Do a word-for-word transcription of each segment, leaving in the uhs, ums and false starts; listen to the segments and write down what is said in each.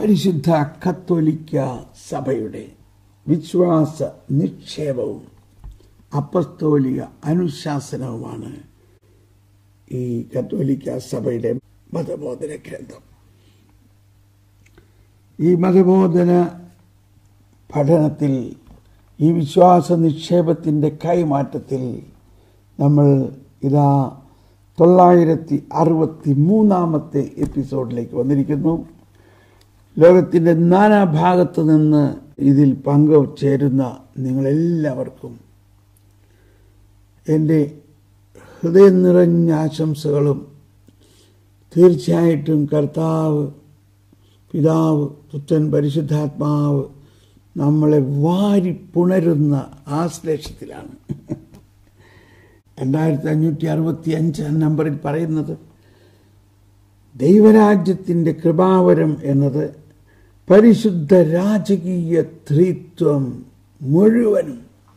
പരിശുദ്ധ കത്തോലിക്ക സഭയുടെ വിശ്വാസ നിക്ഷേപവും അപ്പസ്തോലിക അനുശാസനവുമാണ് ഈ കത്തോലിക്ക സഭയുടെ മതബോധന ഗ്രന്ഥം. ഈ മതബോധന പഠനത്തിൽ, ഈ വിശ്വാസ നിക്ഷേപത്തിൻ്റെ കൈമാറ്റത്തിൽ നമ്മൾ ഇതാ തൊള്ളായിരത്തി അറുപത്തി മൂന്നാമത്തെ എപ്പിസോഡിലേക്ക് വന്നിരിക്കുന്നു. ലോകത്തിൻ്റെ നാനാഭാഗത്തു നിന്ന് ഇതിൽ പങ്കുചേരുന്ന നിങ്ങളെല്ലാവർക്കും എൻ്റെ ഹൃദയം നിറഞ്ഞ ആശംസകളും, തീർച്ചയായിട്ടും കർത്താവ്, പിതാവ്, പുത്രൻ, പരിശുദ്ധാത്മാവ് നമ്മളെ വാരി പുണരുന്ന ആശ്ലേഷത്തിലാണ്. രണ്ടായിരത്തി അഞ്ഞൂറ്റി അറുപത്തി അഞ്ചാം നമ്പറിൽ പറയുന്നത്, ദൈവരാജ്യത്തിൻ്റെ കൃപാവരം എന്നത് പരിശുദ്ധ രാജകീയ ത്രിത്വം മുഴുവനും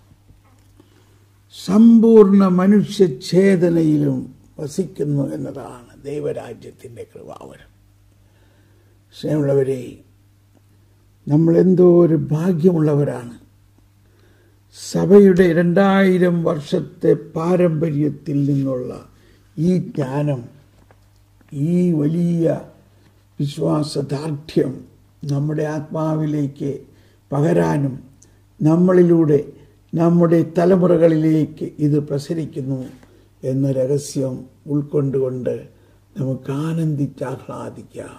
സമ്പൂർണ്ണ മനുഷ്യചേതനയിലും വസിക്കുന്നു എന്നതാണ് ദൈവരാജ്യത്തിൻ്റെ കൃപാവരം. സ്നേഹമുള്ളവരെ, നമ്മളെന്തോ ഒരു ഭാഗ്യമുള്ളവരാണ്. സഭയുടെ രണ്ടായിരം വർഷത്തെ പാരമ്പര്യത്തിൽ നിന്നുള്ള ഈ ജ്ഞാനം, ഈ വലിയ വിശ്വാസദാർഢ്യം നമ്മുടെ ആത്മാവിലേക്ക് പകരാനും നമ്മളിലൂടെ നമ്മുടെ തലമുറകളിലേക്ക് ഇത് പ്രസരിക്കുന്നു എന്ന രഹസ്യം ഉൾക്കൊണ്ടുകൊണ്ട് നമുക്ക് ആനന്ദിച്ചാഹ്ലാദിക്കാം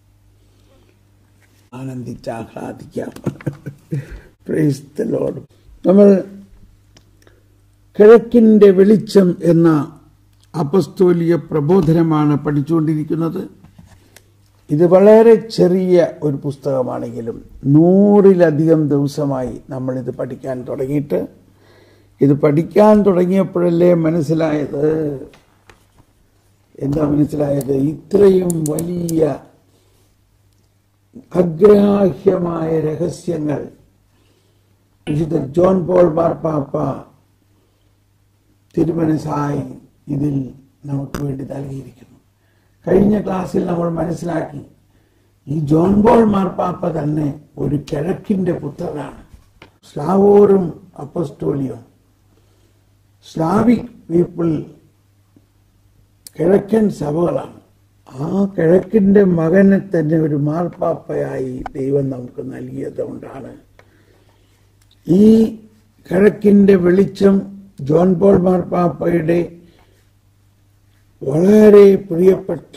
ആനന്ദിച്ചാഹ്ലാദിക്കാം പ്രൈസ് ദി ലോർഡ്. നമ്മൾ കിഴക്കിൻ്റെ വെളിച്ചം എന്ന അപ്പസ്തോലിക പ്രബോധനമാണ് പഠിച്ചുകൊണ്ടിരിക്കുന്നത്. ഇത് വളരെ ചെറിയ ഒരു പുസ്തകമാണെങ്കിലും നൂറിലധികം ദിവസമായി നമ്മളിത് പഠിക്കാൻ തുടങ്ങിയിട്ട്, ഇത് പഠിക്കാൻ തുടങ്ങിയപ്പോഴല്ലേ മനസ്സിലായത്, എന്താ മനസ്സിലായത്, ഇത്രയും വലിയ അഗ്രാഹ്യമായ രഹസ്യങ്ങൾ വിശുദ്ധ ജോൺ പോൾ മാർപ്പാപ്പ തിരുമനസായി ഇതിൽ നമുക്ക് വേണ്ടി നൽകിയിരിക്കുന്നു. കഴിഞ്ഞ ക്ലാസ്സിൽ നമ്മൾ മനസ്സിലാക്കി, ഈ ജോൺ പോൾ മാർപ്പാപ്പ തന്നെ ഒരു കിഴക്കിൻ്റെ പുത്രനാണ്. സ്ലാവോറും അപ്പസ്തോലിയും, സ്ലാവിക് പീപ്പിൾ കിഴക്കൻ സഭകളാണ്. ആ കിഴക്കിൻ്റെ മകനെ തന്നെ ഒരു മാർപ്പാപ്പയായി ദൈവം നമുക്ക് നൽകിയത് കൊണ്ടാണ് ഈ കിഴക്കിൻ്റെ വെളിച്ചം ജോൺ പോൾ മാർപ്പാപ്പയുടെ വളരെ പ്രിയപ്പെട്ട,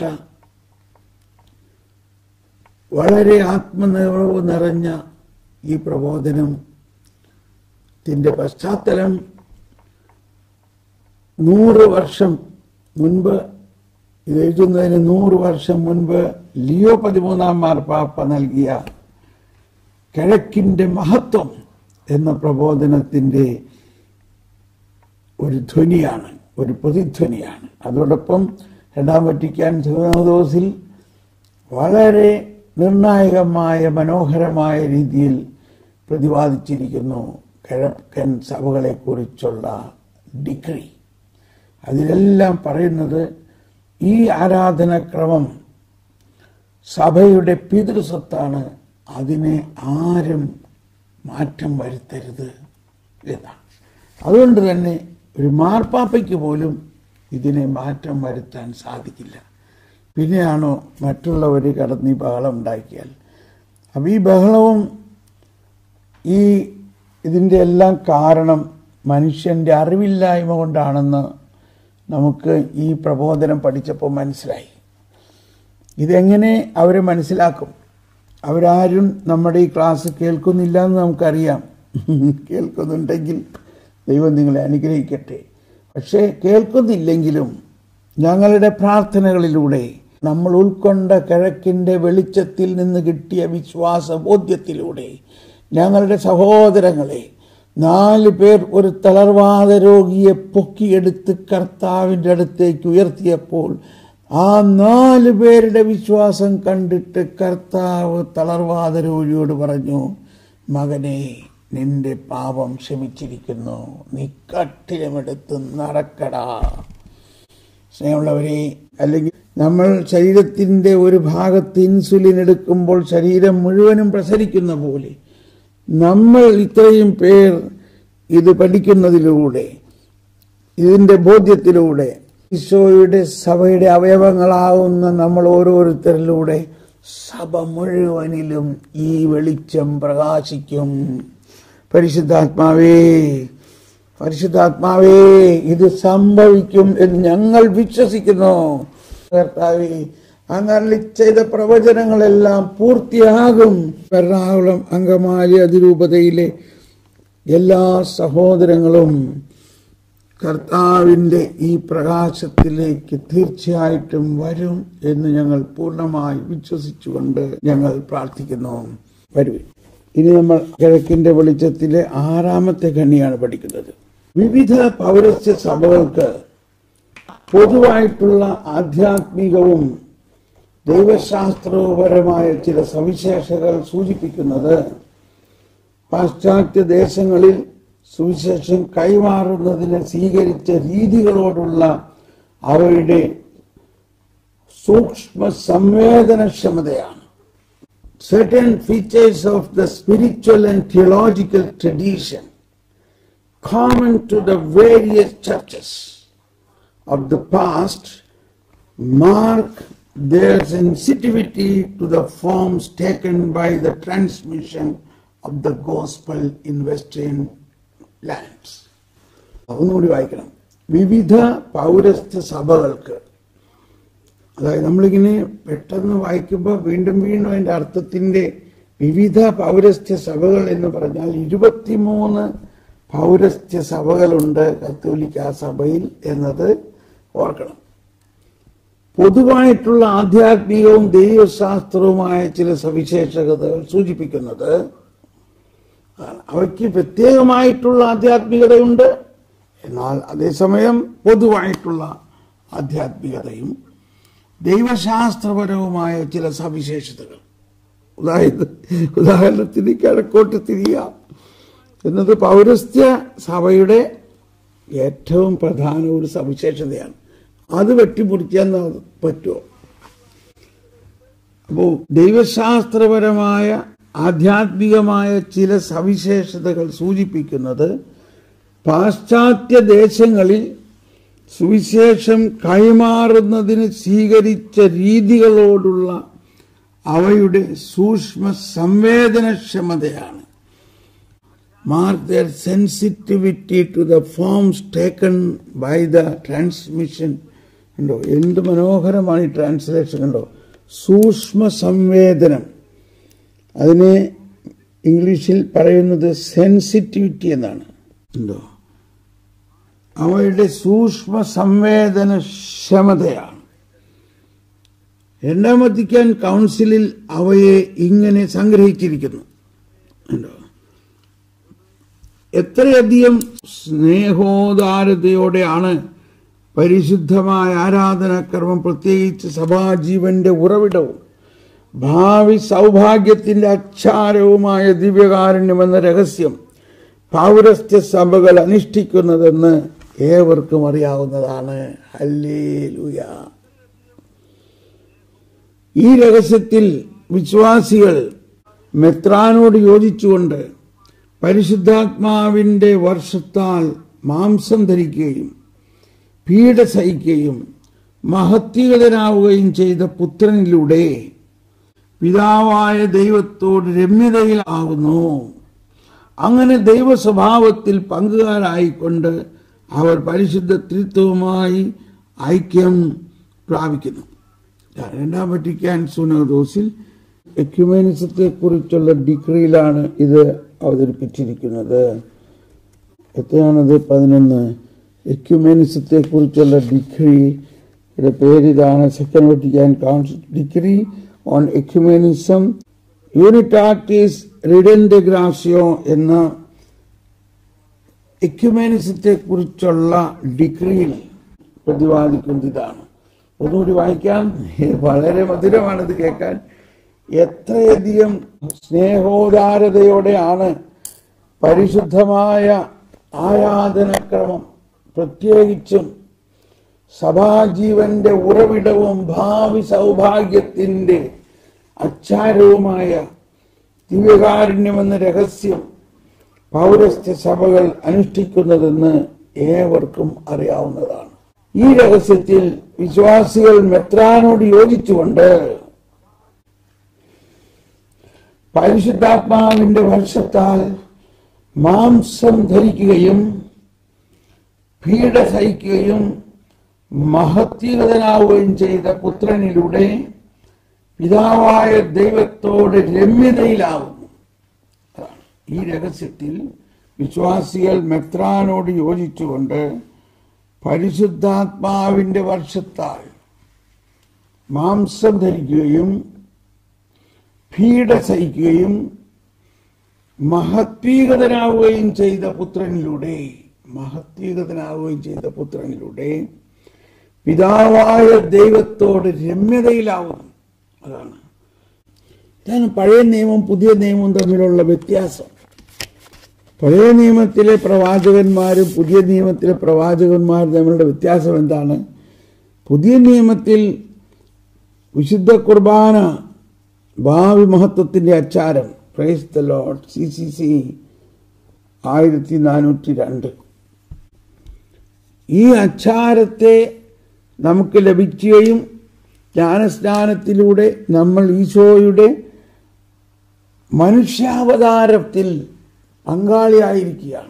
വളരെ ആത്മനിർഭരവ് നിറഞ്ഞ ഈ പ്രബോധനത്തിൻ്റെ പശ്ചാത്തലം നൂറ് വർഷം മുൻപ്, ഇത് എഴുതുന്നതിന് നൂറ് വർഷം മുൻപ് ലിയോ പതിമൂന്നാം മാർപ്പാപ്പ നൽകിയ കിഴക്കിൻ്റെ മഹത്വം എന്ന പ്രബോധനത്തിൻ്റെ ഒരു ധ്വനിയാണ്, ഒരു പ്രതിധ്വനിയാണ്. അതോടൊപ്പം രണ്ടാം വത്തിക്കാൻ സിനോദോസിൽ വളരെ നിർണായകമായ, മനോഹരമായ രീതിയിൽ പ്രതിപാദിച്ചിരിക്കുന്നു കിഴക്കൻ സഭകളെക്കുറിച്ചുള്ള ഡിഗ്രി. അതിലെല്ലാം പറയുന്നത്, ഈ ആരാധനാക്രമം സഭയുടെ പിതൃസ്വത്താണ്, അതിനെ ആരും മാറ്റം വരുത്തരുത് എന്നാണ്. അതുകൊണ്ട് തന്നെ ഒരു മാർപ്പാപ്പയ്ക്ക് പോലും ഇതിനെ മാറ്റം വരുത്താൻ സാധിക്കില്ല. പിന്നെയാണോ മറ്റുള്ളവർ കടന്ന് ഈ ബഹളം ഉണ്ടാക്കിയാൽ? അപ്പം ഈ ബഹളവും ഈ ഇതിൻ്റെ എല്ലാം കാരണം മനുഷ്യൻ്റെ അറിവില്ലായ്മ കൊണ്ടാണെന്ന് നമുക്ക് ഈ പ്രബോധനം പഠിച്ചപ്പോൾ മനസ്സിലായി. ഇതെങ്ങനെ അവർ മനസ്സിലാക്കും? അവരാരും നമ്മുടെ ഈ ക്ലാസ് കേൾക്കുന്നില്ല എന്ന് നമുക്കറിയാം. കേൾക്കുന്നുണ്ടെങ്കിൽ ദൈവം നിങ്ങളെ അനുഗ്രഹിക്കട്ടെ. പക്ഷേ കേൾക്കുന്നില്ലെങ്കിലും ഞങ്ങളുടെ പ്രാർത്ഥനകളിലൂടെ നമ്മൾ ഉൾക്കൊണ്ട കിഴക്കിൻ്റെ വെളിച്ചത്തിൽ നിന്ന് കിട്ടിയ വിശ്വാസ ബോധ്യത്തിലൂടെ ഞങ്ങളുടെ സഹോദരങ്ങളെ, നാല് പേർ ഒരു തളർവാദ രോഗിയെ പൊക്കിയെടുത്ത് കർത്താവിൻ്റെ അടുത്തേക്ക് ഉയർത്തിയപ്പോൾ ആ നാല് പേരുടെ വിശ്വാസം കണ്ടിട്ട് കർത്താവ് തളർവാദ രോഗിയോട് പറഞ്ഞു, മകനെ, നിന്റെ പാപം ക്ഷമിച്ചിരിക്കുന്നു, നീ കട്ടിലുമെടുത്ത് നടക്കടാ. സ്നേഹമുള്ളവരെ, അല്ലെങ്കിൽ നമ്മൾ ശരീരത്തിൻ്റെ ഒരു ഭാഗത്ത് ഇൻസുലിൻ എടുക്കുമ്പോൾ ശരീരം മുഴുവനും പ്രസരിക്കുന്ന പോലെ നമ്മൾ ഇത്രയും പേർ ഇത് പഠിക്കുന്നതിലൂടെ, ഇതിൻ്റെ ബോധ്യത്തിലൂടെ ഈശോയുടെ സഭയുടെ അവയവങ്ങളാവുന്ന നമ്മൾ ഓരോരുത്തരിലൂടെ സഭ മുഴുവനിലും ഈ വെളിച്ചം പ്രകാശിക്കും. പരിശുദ്ധാത്മാവേ, പരിശുദ്ധാത്മാവേ, ഇത് സംഭവിക്കും എന്ന് ഞങ്ങൾ വിശ്വസിക്കുന്നു. കർത്താവേ, അങ്ങ് ചെയ്ത പ്രവചനങ്ങളെല്ലാം പൂർത്തിയാകും. എറണാകുളം അങ്കമാലി അതിരൂപതയിലെ എല്ലാ സഹോദരങ്ങളും കർത്താവിൻ്റെ ഈ പ്രകാശത്തിലേക്ക് തീർച്ചയായിട്ടും വരും എന്ന് ഞങ്ങൾ പൂർണ്ണമായി വിശ്വസിച്ചുകൊണ്ട് ഞങ്ങൾ പ്രാർത്ഥിക്കുന്നു. വരുവിൻ. ഇനി നമ്മൾ കിഴക്കിന്റെ വെളിച്ചത്തിലെ ആറാമത്തെ ഖണ്ഡികയാണ് പഠിക്കുന്നത്. വിവിധ പൗരസ്ത്യ സഭകൾക്ക് പൊതുവായിട്ടുള്ള ആധ്യാത്മികവും ദൈവശാസ്ത്രപരമായ ചില സവിശേഷതകൾ സൂചിപ്പിക്കുന്നത് പാശ്ചാത്യ ദേശങ്ങളിൽ സുവിശേഷം കൈമാറുന്നതിന് സ്വീകരിച്ച രീതികളോടുള്ള അവരുടെ സൂക്ഷ്മ സംവേദനക്ഷമതയാണ്. Certain features of the spiritual and theological tradition common to the various churches of the past mark their sensitivity to the forms taken by the transmission of the gospel in Western lands. ഒന്നുകൂടി വായിക്കണം. വിവിധ പൗരസ്ത്യ സഭകൾക്ക്, അതായത് നമ്മളിങ്ങനെ പെട്ടെന്ന് വായിക്കുമ്പോൾ വീണ്ടും വീണ്ടും അതിൻ്റെ അർത്ഥത്തിൻ്റെ വിവിധ പൗരസ്ത്യ സഭകൾ എന്ന് പറഞ്ഞാൽ ഇരുപത്തിമൂന്ന് പൗരസ്ത്യ സഭകളുണ്ട് കത്തോലിക്ക സഭയിൽ എന്നത് ഓർക്കണം. പൊതുവായിട്ടുള്ള ആധ്യാത്മികവും ദൈവശാസ്ത്രവുമായ ചില സവിശേഷതകൾ സൂചിപ്പിക്കുന്നത് അവയ്ക്ക് പ്രത്യേകമായിട്ടുള്ള ആധ്യാത്മികതയുണ്ട്, എന്നാൽ അതേസമയം പൊതുവായിട്ടുള്ള ആധ്യാത്മികതയും ദൈവശാസ്ത്രപരവുമായ ചില സവിശേഷതകൾ. അതായത് ഉദാഹരണത്തിന് കിഴക്കോട്ട് തിരിയുക എന്നത് പൗരസ്ത്യ സഭയുടെ ഏറ്റവും പ്രധാന ഒരു സവിശേഷതയാണ്. അത് വെട്ടിമുറിക്കാൻ പറ്റുമോ? അപ്പോൾ ദൈവശാസ്ത്രപരമായ ആധ്യാത്മികമായ ചില സവിശേഷതകൾ സൂചിപ്പിക്കുന്നത് പാശ്ചാത്യ ദേശങ്ങളിൽ സുവിശേഷം കൈമാറുന്നതിന് സ്വീകരിച്ച രീതികളോടുള്ള അവയുടെ സൂക്ഷ്മ സംവേദനക്ഷമതയാണ്. Mark their sensitivity to the forms taken by the transmission. ഉണ്ടോ, എന്ത് മനോഹരമാണ് ഈ ട്രാൻസ്ലേഷൻ. ഉണ്ടോ, സൂക്ഷ്മ സംവേദനം. അതിനെ ഇംഗ്ലീഷിൽ പറയുന്നത് സെൻസിറ്റിവിറ്റി എന്നാണ്. ഉണ്ടോ, അവയുടെ സൂക്ഷ്മ സംവേദനക്ഷമതയാണ്. രണ്ടാം വത്തിക്കാൻ കൗൺസിലിൽ അവയെ ഇങ്ങനെ സംഗ്രഹിച്ചിരിക്കുന്നു. ഉണ്ടോ, എത്രയധികം സ്നേഹോദാരതയോടെയാണ് പരിശുദ്ധമായ ആരാധനാക്രമം, പ്രത്യേകിച്ച് സഭാജീവന്റെ ഉറവിടവും ഭാവി സൗഭാഗ്യത്തിന്റെ അച്ചാരവുമായ ദിവ്യകാരുണ്യം എന്ന രഹസ്യം പൗരസ്ത്യ സഭകൾ അനുഷ്ഠിക്കുന്നതെന്ന് ഏവർക്കും അറിയാവുന്നതാണ്. ഹല്ലേലൂയ. ഈ രഹസ്യത്തിൽ വിശ്വാസികൾ മെത്രാനോട് യോജിച്ചുകൊണ്ട് പരിശുദ്ധാത്മാവിന്റെ വർഷത്താൽ മാംസം ധരിക്കുകയും പീഡ സഹിക്കുകയും മഹത്വഗതനാവുകയും ചെയ്ത പുത്രനിലൂടെ പിതാവായ ദൈവത്തോട് രമ്യതയിൽ ആകുന്നു. അങ്ങനെ ദൈവ സ്വഭാവത്തിൽ പങ്കുകാരായിക്കൊണ്ട് അവർ പരിശുദ്ധ ത്രിത്വവുമായി ഐക്യം പ്രാപിക്കുന്നു. രണ്ടാം വത്തിക്കാൻ സുനോദോസിൽ എക്യുമെനിസത്തെ കുറിച്ചുള്ള ഡിഗ്രിയിലാണ് ഇത് അവതരിപ്പിച്ചിരിക്കുന്നത്. എത്രയാണത്? പതിനൊന്ന്. എക്യുമെനിസത്തെ കുറിച്ചുള്ള ഡിഗ്രിയുടെ പേരിതാണ് second Vatican council degree on ecumenism Unitatis Redintegratio എന്ന എക്യുമെനിസത്തെ കുറിച്ചുള്ള ഡിഗ്രിയിൽ പ്രതിപാദിക്കുന്നത് ഇതാണ്. ഒന്നുകൂടി വായിക്കാം, വളരെ മധുരമാണിത് കേൾക്കാൻ. എത്രയധികം സ്നേഹോദാരതയോടെയാണ് പരിശുദ്ധമായ ആരാധനാക്രമം, പ്രത്യേകിച്ചും സഭാജീവന്റെ ഉറവിടവും ഭാവി സൗഭാഗ്യത്തിന്റെ അച്ചാരവുമായ ദിവ്യകാരുണ്യമെന്ന രഹസ്യം പൗരസ്ത്യ സഭകൾ അനുഷ്ഠിക്കുന്നതെന്ന് ഏവർക്കും അറിയാവുന്നതാണ്. ഈ രഹസ്യത്തിൽ വിശ്വാസികൾ മെത്രാനോട് യോജിച്ചുകൊണ്ട് പരിശുദ്ധാത്മാവിന്റെ വർഷത്താൽ മാംസം ധരിക്കുകയും പീഡ സഹിക്കുകയും മഹത്വീകൃതനാവുകയും ചെയ്ത പുത്രനിലൂടെ പിതാവായ ദൈവത്തോട് രമ്യതയിലാവുന്നു. ഈ രഹസ്യത്തിൽ വിശ്വാസികൾ മെത്രാനോട് യോജിച്ചുകൊണ്ട് പരിശുദ്ധാത്മാവിന്റെ വർഷത്താൽ മാംസം ധരിക്കുകയും പീഡ സഹിക്കുകയും മഹത്വീകൃതനാവുകയും ചെയ്ത പുത്രനിലൂടെ മഹത്വീകൃതനാവുകയും ചെയ്ത പുത്രനിലൂടെ പിതാവായ ദൈവത്തോട് രമ്യതയിലാവുന്നു. അതാണ് ഇതാണ് പഴയ നിയമവും പുതിയ നിയമവും തമ്മിലുള്ള വ്യത്യാസം. പഴയ നിയമത്തിലെ പ്രവാചകന്മാരും പുതിയ നിയമത്തിലെ പ്രവാചകന്മാരും തമ്മിലുള്ള വ്യത്യാസം എന്താണ്? പുതിയ നിയമത്തിൽ വിശുദ്ധ കുർബാന ഭാവി മഹത്വത്തിന്റെ അച്ചാരം, praise the lord, C C C ആയിരത്തി നാനൂറ്റി രണ്ട്. ഈ അച്ചാരത്തെ നമുക്ക് ലഭിക്കുകയും ജ്ഞാനസ്നാനത്തിലൂടെ നമ്മൾ ഈശോയുടെ മനുഷ്യാവതാരത്തിൽ പങ്കാളിയായിരിക്കുകയാണ്.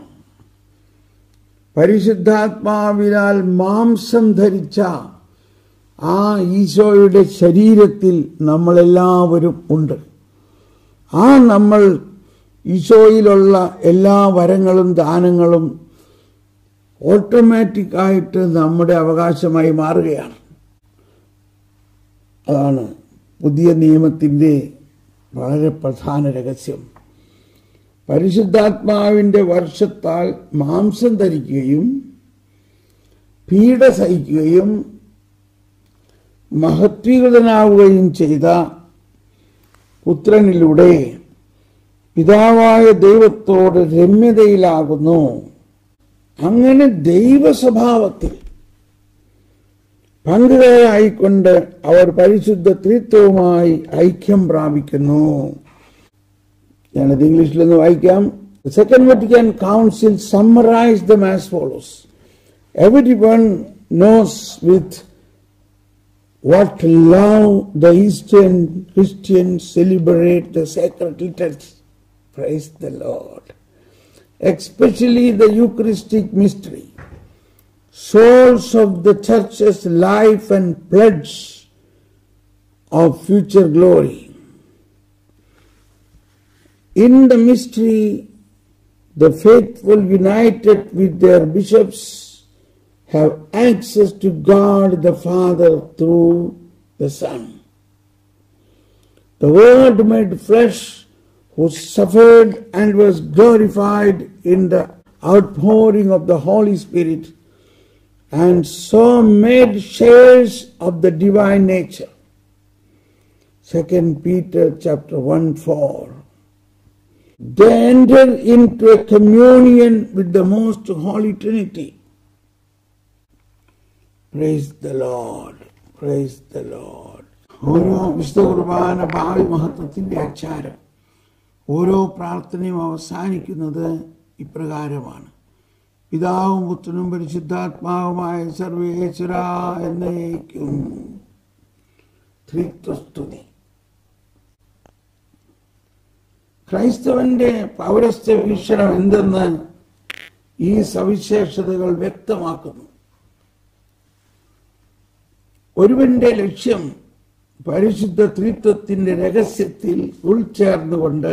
പരിശുദ്ധാത്മാവിനാൽ മാംസം ധരിച്ച ആ ഈശോയുടെ ശരീരത്തിൽ നമ്മളെല്ലാവരും ഉണ്ട്. ആ നമ്മൾ ഈശോയിലുള്ള എല്ലാ വരങ്ങളും ദാനങ്ങളും ഓട്ടോമാറ്റിക്കായിട്ട് നമ്മുടെ അവകാശമായി മാറുകയാണ്. അതാണ് പുതിയ നിയമത്തിൻ്റെ വളരെ പ്രധാന രഹസ്യം. പരിശുദ്ധാത്മാവിന്റെ വർഷത്താൽ മാംസം ധരിക്കുകയും പീഡ സഹിക്കുകയും മഹത്വീകൃതനാവുകയും ചെയ്ത പുത്രനിലൂടെ പിതാവായ ദൈവത്തോട് രമ്യതയിലാകുന്നു. അങ്ങനെ ദൈവസ്വഭാവത്തിൽ പങ്കുകാരായിക്കൊണ്ട് അവർ പരിശുദ്ധ ത്രിത്വവുമായി ഐക്യം പ്രാപിക്കുന്നു. ഞാനത് ഇംഗ്ലീഷിലൊന്ന് വായിക്കാം. The Second Vatican Council summarized them as follows. Everyone knows with what love the Eastern Christians celebrate the sacred liturgy. Praise the Lord. Especially the Eucharistic mystery, souls of the church's life and pledge of future glory. In the mystery, the faithful, united with their bishops, have access to God the Father through the Son. The Word made flesh, who suffered and was glorified in the outpouring of the Holy Spirit, and so made shares of the divine nature. Second Peter chapter one four. They enter into a communion with the most holy Trinity. Praise the Lord. Praise the Lord. ഓരോ വിശുദ്ധ കുർബാന ഭാവി മഹത്വത്തിന്റെ അച്ചാരം. ഓരോ പ്രാർത്ഥനയും അവസാനിക്കുന്നത് ഇപ്രകാരമാണ്: പിതാവും പുത്രനും പരിശുദ്ധാത്മാവുമായ സർവേശ്വര എന്നേക്കും ത്രിത്വസ്തുതി. ക്രൈസ്തവന്റെ പൗരസ്ത്യ വീക്ഷണം എന്തെന്ന് ഈ സവിശേഷതകൾ വ്യക്തമാക്കുന്നു. ഒരുവന്റെ ലക്ഷ്യം പരിശുദ്ധ ത്രിത്വത്തിന്റെ രഹസ്യത്തിൽ ഉൾച്ചേർന്നുകൊണ്ട്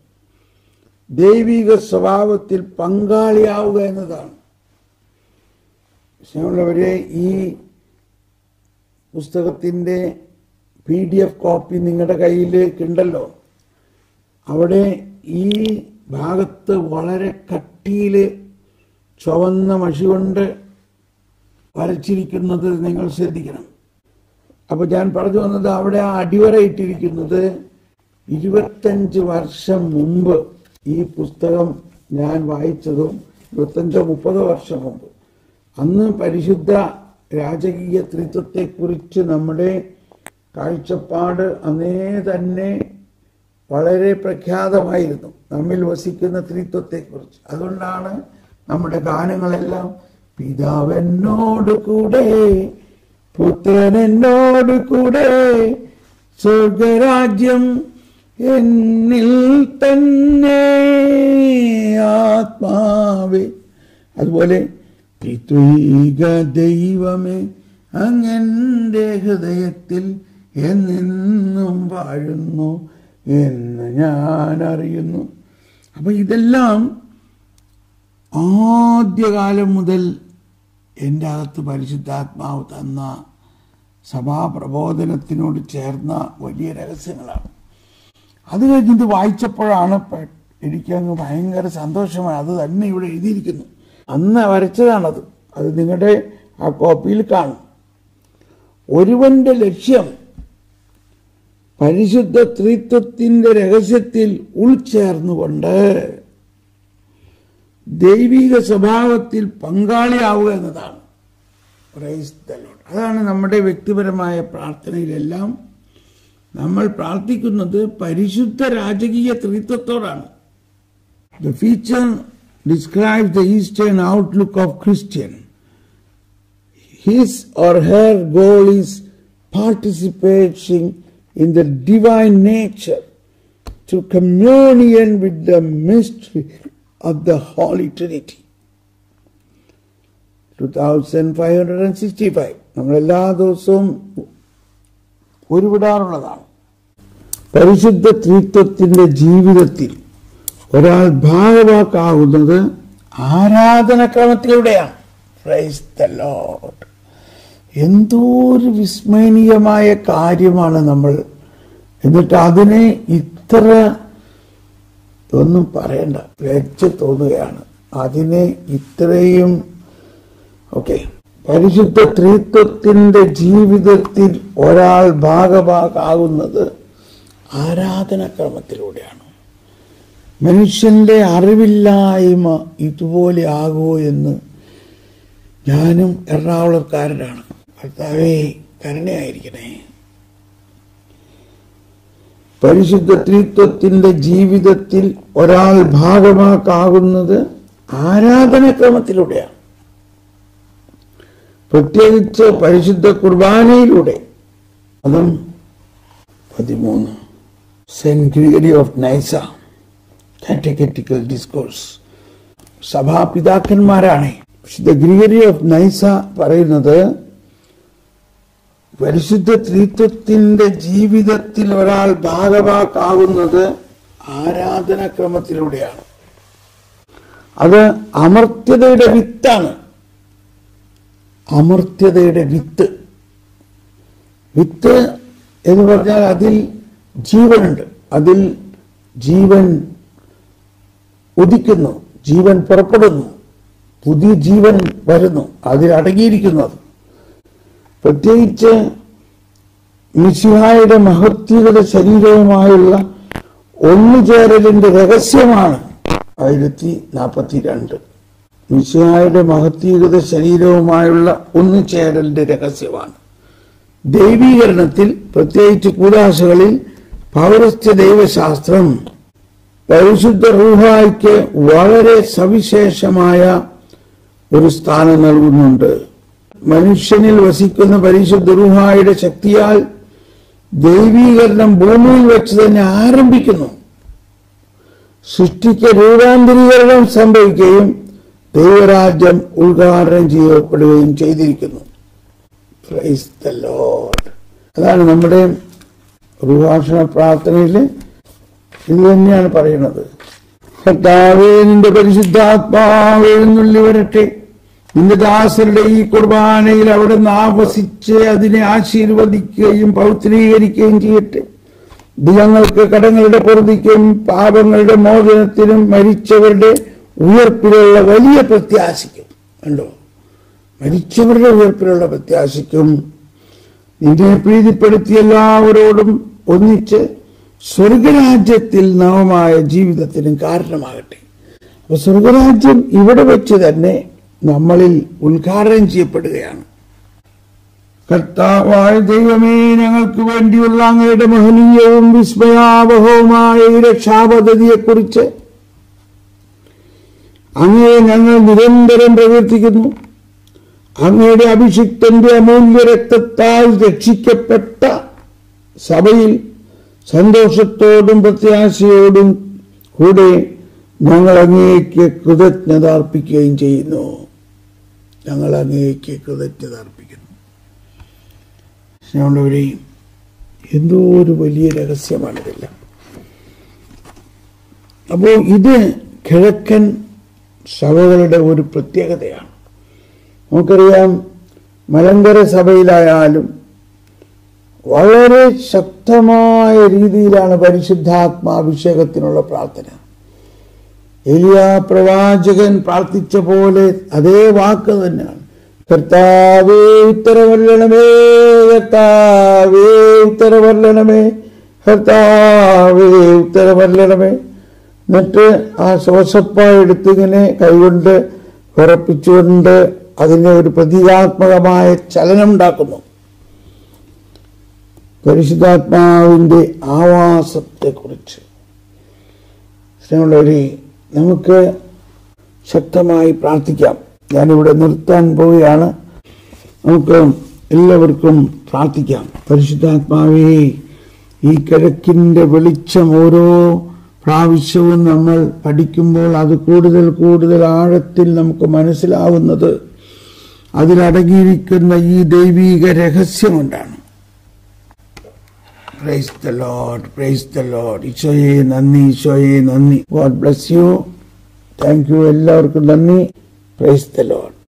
ദൈവിക സ്വഭാവത്തിൽ പങ്കാളിയാവുക എന്നതാണ്. സ്നേഹമുള്ളവരെ, ഈ പുസ്തകത്തിൻ്റെ പി ഡി എഫ് കോപ്പി നിങ്ങളുടെ കയ്യിലേക്കുണ്ടല്ലോ. അവിടെ ഈ ഭാഗത്ത് വളരെ കട്ടിയിൽ ചുവന്ന മഷി കൊണ്ട് വരച്ചിരിക്കുന്നത് നിങ്ങൾ ശ്രദ്ധിക്കണം. അപ്പോൾ ഞാൻ പറഞ്ഞു വന്നത്, അവിടെ ആ അടിവരയിട്ടിരിക്കുന്നത് ഇരുപത്തഞ്ച് വർഷം മുമ്പ് ഈ പുസ്തകം ഞാൻ വായിച്ചതും ഇരുപത്തഞ്ചോ മുപ്പതോ വർഷം മുമ്പ്. അന്ന് പരിശുദ്ധ രാജകീയ ത്രിത്വത്തെക്കുറിച്ച് നമ്മുടെ കാഴ്ചപ്പാട് അന്നേ തന്നെ വളരെ പ്രഖ്യാതമായിരുന്നു, നമ്മിൽ വസിക്കുന്ന ത്രിത്വത്തെക്കുറിച്ച്. അതുകൊണ്ടാണ് നമ്മുടെ ഗാനങ്ങളെല്ലാം പിതാവെന്നോട് കൂടെ, പുത്രൻ എന്നോട് കൂടെ, സ്വർഗരാജ്യം എന്നിൽ തന്നെ ആത്മാവേ. അതുപോലെ ത്രിത്വൈക ദൈവമേ അങ്ങന്റെ ഹൃദയത്തിൽ എന്നെന്നും വാഴുന്നു എന്ന് ഞാൻ അറിയുന്നു. അപ്പൊ ഇതെല്ലാം ആദ്യകാലം മുതൽ എൻ്റെ അകത്ത് പരിശുദ്ധാത്മാവ് തന്ന സഭാപ്രബോധനത്തിനോട് ചേർന്ന വലിയ രഹസ്യങ്ങളാണ്. അത് കഴിഞ്ഞിട്ട് വായിച്ചപ്പോഴാണ് എനിക്കങ്ങ് ഭയങ്കര സന്തോഷമായി. അത് തന്നെ ഇവിടെ എഴുതിയിരിക്കുന്നു. അന്ന് വരച്ചതാണത്. അത് നിങ്ങളുടെ ആ കോപ്പിയിൽ കാണും. ഒരുവന്റെ ലക്ഷ്യം പരിശുദ്ധ ത്രിത്വത്തിന്റെ രഹസ്യത്തിൽ ഉൾച്ചേർന്നുകൊണ്ട് ദൈവിക സ്വഭാവത്തിൽ പങ്കാളിയാവുക എന്നതാണ്. Praise the lord. അതാണ് നമ്മുടെ വ്യക്തിപരമായ പ്രാർത്ഥനയിലെല്ലാം നമ്മൾ പ്രാർത്ഥിക്കുന്നത് പരിശുദ്ധ രാജകീയ ത്രിത്വത്തോടാണ്. The feature describes the Eastern outlook of Christian. His or her goal is participating in the divine nature through communion with the mystery of the Holy Trinity. two thousand five hundred sixty-five നമ്മൾ എല്ലാ ദിവസവും ഉരുവിടാറുള്ളതാണ്. പരിശുദ്ധ ത്രിത്വത്തിന്റെ ജീവിതത്തിൽ ഒരാൾ ഭാഗവാക്കാവുന്നത് ആരാധനക്രമത്തിലൂടെയാണ്. Praise the lord. എന്തോ ഒരു വിസ്മരണീയമായ കാര്യമാണ് നമ്മൾ. എന്നിട്ട് അതിനെ ഇത്ര ഒന്നും പറയണ്ട, ലജ്ജ തോന്നുകയാണ് അതിനെ ഇത്രയും. ഓക്കെ, പരിശുദ്ധ ത്രിത്വത്തിന്റെ ജീവിതത്തിൽ ഒരാൾ ഭാഗഭാഗാകുന്നത് ആരാധനാക്രമത്തിലൂടെയാണ്. മനുഷ്യന്റെ അറിവില്ലായ്മ ഇതുപോലെ ആകുമോ എന്ന് ഞാനും എറണാകുളക്കാരനാണ്. കർത്താവേ കരുണയായിരിക്കണേ. പരിശുദ്ധ ത്രിത്വത്തിന്റെ ജീവിതത്തിൽ ഒരാൾ ഭാഗമാക്കാകുന്നത് ആരാധനാക്രമത്തിലൂടെയാണ്, പ്രത്യേകിച്ച് പരിശുദ്ധ കുർബാനയിലൂടെ. അതും പതിമൂന്ന് saint Gregory of Nyssa catechetical discourse. സഭാപിതാക്കന്മാരാണ്. വിശുദ്ധ ഗ്രിഗറി ഓഫ് നൈസ പറയുന്നത് പരിശുദ്ധ ത്രിത്വത്തിന്റെ ജീവിതത്തിൽ ഒരാൾ ഭാഗവാക്കാകുന്നത് ആരാധനാക്രമത്തിലൂടെയാണ്. അത് അമർത്യതയുടെ വിത്താണ്. അമർത്യതയുടെ വിത്ത്. വിത്ത് എന്ന് പറഞ്ഞാൽ അതിൽ ജീവനുണ്ട്. അതിൽ ജീവൻ ഉദിക്കുന്നു, ജീവൻ പുറപ്പെടുന്നു, പുതിയ ജീവൻ വരുന്നു, അതിൽ അടങ്ങിയിരിക്കുന്നത്. പ്രത്യേകിച്ച് മിശിഹായുടെ മഹത്വീകൃത ശരീരവുമായുള്ള ഒന്നുചേരലിന്റെ രഹസ്യമാണ് ആയിരത്തി നാൽപ്പത്തി രണ്ട്. മിശിഹായുടെ മഹത്വീകൃത ശരീരവുമായുള്ള ഒന്നുചേരലിന്റെ രഹസ്യമാണ്. ദൈവീകരണത്തിൽ, പ്രത്യേകിച്ച് കൂദാശകളിൽ പൗരസ്ത്യ ദൈവശാസ്ത്രം പരിശുദ്ധ റൂഹായ്ക്ക് വളരെ സവിശേഷമായ ഒരു സ്ഥാനം നൽകുന്നുണ്ട്. മനുഷ്യനിൽ വസിക്കുന്ന പരിശുദ്ധ റൂഹായുടെ ശക്തിയാൽ ദൈവീകരണം ഭൂമിയിൽ വെച്ച് തന്നെ ആരംഭിക്കുന്നു. സൃഷ്ടിക്ക് രൂപാന്തരീകരണം സംഭവിക്കുകയും ദൈവരാജ്യം ഉദ്ഘാടനം ചെയ്യപ്പെടുകയും ചെയ്തിരിക്കുന്നു. Praise the lord. അതാണ് നമ്മുടെ റൂഹാക്ഷണ പ്രാർത്ഥനയിൽ ഇത് തന്നെയാണ് പറയുന്നത്. കർത്താവേ, നിന്റെ പരിശുദ്ധാത്മാവ് എഴുന്നള്ളി വരട്ടെ. നിന്റെ ദാസരുടെ ഈ കുർബാനയിൽ അവിടെ നിന്ന് ആവസിച്ച് അതിനെ ആശീർവദിക്കുകയും പൗത്രീകരിക്കുകയും ചെയ്യട്ടെ. ഇത് ഞങ്ങൾക്ക് കടങ്ങളുടെ പൊറുതിക്കും പാപങ്ങളുടെ മോചനത്തിനും മരിച്ചവരുടെ ഉയർപ്പിലുള്ള വലിയ പ്രത്യാശയ്ക്കും, കണ്ടോ, മരിച്ചവരുടെ ഉയർപ്പിലുള്ള പ്രത്യാശയ്ക്കും നിന്നെ പ്രീതിപ്പെടുത്തിയ എല്ലാവരോടും ഒന്നിച്ച് സ്വർഗരാജ്യത്തിൽ നവമായ ജീവിതത്തിനും കാരണമാകട്ടെ. അപ്പൊ സ്വർഗരാജ്യം ഇവിടെ വെച്ച് തന്നെ നമ്മളിൽ ഉദ്ഘാടനം ചെയ്യപ്പെടുകയാണ്. കർത്താവായ ദൈവമേ, ഞങ്ങൾക്ക് വേണ്ടിയുള്ള അങ്ങയുടെ മഹനീയവും വിസ്മയാവഹവുമായ ഈ രക്ഷാപദ്ധതിയെക്കുറിച്ച് അങ്ങയെ ഞങ്ങൾ നിരന്തരം പ്രകീർത്തിക്കുന്നു. അങ്ങയുടെ അഭിഷിക്തന്റെ അമൂല്യ രക്തത്താൽ രക്ഷിക്കപ്പെട്ട സഭയിൽ സന്തോഷത്തോടും പ്രത്യാശയോടും കൂടെ ഞങ്ങൾ അങ്ങേക്ക് കൃതജ്ഞത അർപ്പിക്കുകയും ചെയ്യുന്നു. ഞങ്ങൾ അങ്ങേക്ക് കൃതജ്ഞത അർപ്പിക്കുന്നു. സ്നേഹമുള്ളവരെയും, എന്തോ ഒരു വലിയ രഹസ്യമാണിതെല്ലാം. അപ്പോൾ ഇത് കിഴക്കൻ സഭകളുടെ ഒരു പ്രത്യേകതയാണ്. നമുക്കറിയാം, മലങ്കര സഭയിലായാലും വളരെ ശക്തമായ രീതിയിലാണ് പരിശുദ്ധാത്മാഭിഷേകത്തിനുള്ള പ്രാർത്ഥന. എലിയാ പ്രവാചകൻ പ്രാർത്ഥിച്ച പോലെ അതേ വാക്ക് തന്നെയാണ്. കർത്താവേ ഉത്തരവല്ലണമേ, കർത്താവേ ഉത്തരവല്ലണമേ, കർത്താവേ ഉത്തരവല്ലണമേ. എന്നിട്ട് ആ ശ്വാസപ്പ എടുത്തിങ്ങനെ കൈകൊണ്ട് വിറപ്പിച്ചുകൊണ്ട് അതിനെ ഒരു പ്രതീകാത്മകമായ ചലനം ഉണ്ടാക്കുന്നു. പരിശുദ്ധാത്മാവിന്റെ ആവാസത്തെക്കുറിച്ച് സ്നേഹമുള്ളവരെ, നമുക്ക് ശക്തമായി പ്രാർത്ഥിക്കാം. ഞാനിവിടെ നിർത്താൻ പോവുകയാണ്. നമുക്ക് എല്ലാവർക്കും പ്രാർത്ഥിക്കാം. പരിശുദ്ധാത്മാവേ, ഈ കിഴക്കിന്റെ വെളിച്ചം ഓരോ പ്രാവശ്യവും നമ്മൾ പഠിക്കുമ്പോൾ അത് കൂടുതൽ കൂടുതൽ ആഴത്തിൽ നമുക്ക് മനസ്സിലാവുന്നത് അതിലടങ്ങിയിരിക്കുന്ന ഈ ദൈവീക രഹസ്യം കൊണ്ടാണ്. Praise the lord, praise the lord. ഈശോയെ നന്ദി, ഈശോയെ നന്ദി. God bless you. Thank you. എല്ലാവർക്കും നന്ദി. Praise the Lord.